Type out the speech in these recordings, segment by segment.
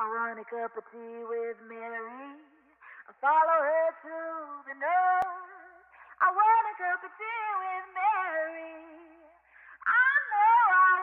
I want a cup of tea with Mary. I follow her to the north. I want a cup of tea with Mary. I know I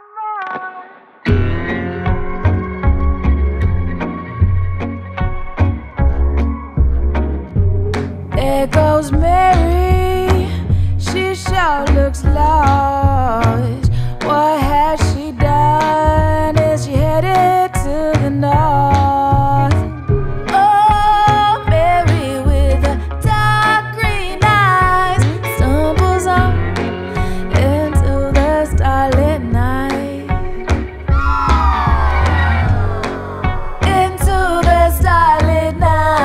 want more. There goes Mary. She sure looks lost. What has she done? Is she headed to the north? Oh, Mary with the dark green eyes stumbles on into the starlit night. Into the starlit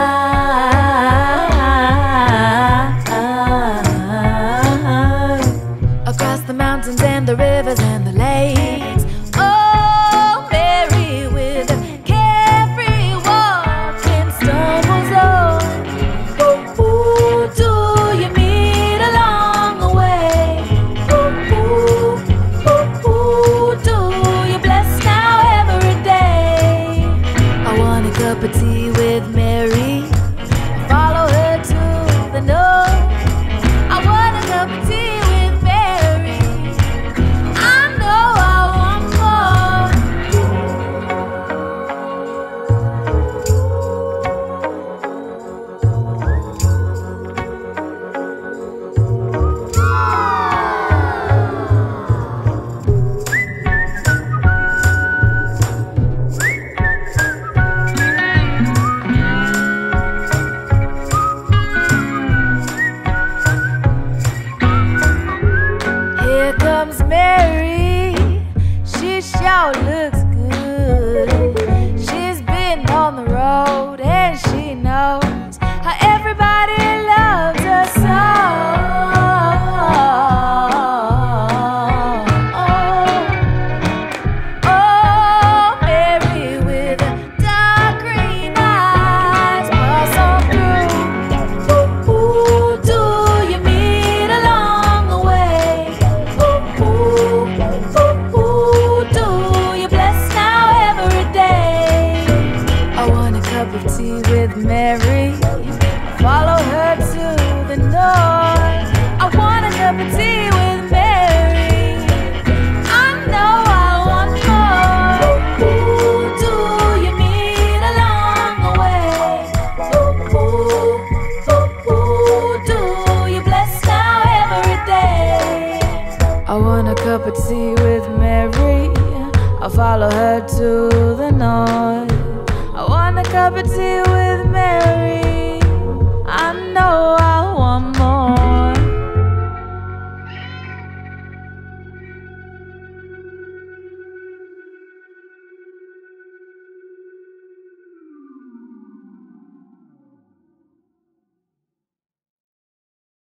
night. Across the mountains and the rivers and the lakes. Oh, Mary with a carefree walking stumbles on. Oh, ooh, do you meet along the way? Oh, ooh, do you bless now every day? I want a cup of tea with Mary. Follow her to the north. I want a cup of tea with Mary. I know I want more. Here comes Mary. She sure looks good. She's been on the road and she knows how everybody loves her song. Oh, Mary with the dark green eyes pass on through. Ooh, do you meet along the way? Ooh, do you bless now every day? I want a cup of tea with Mary. Follow her to the north. I want a cup of tea with Mary. I know I want more. Ooh, do you meet along the way? Ooh, do you bless now every day? I want a cup of tea with Mary. I'll follow her to the north. I want a cup of tea with Mary.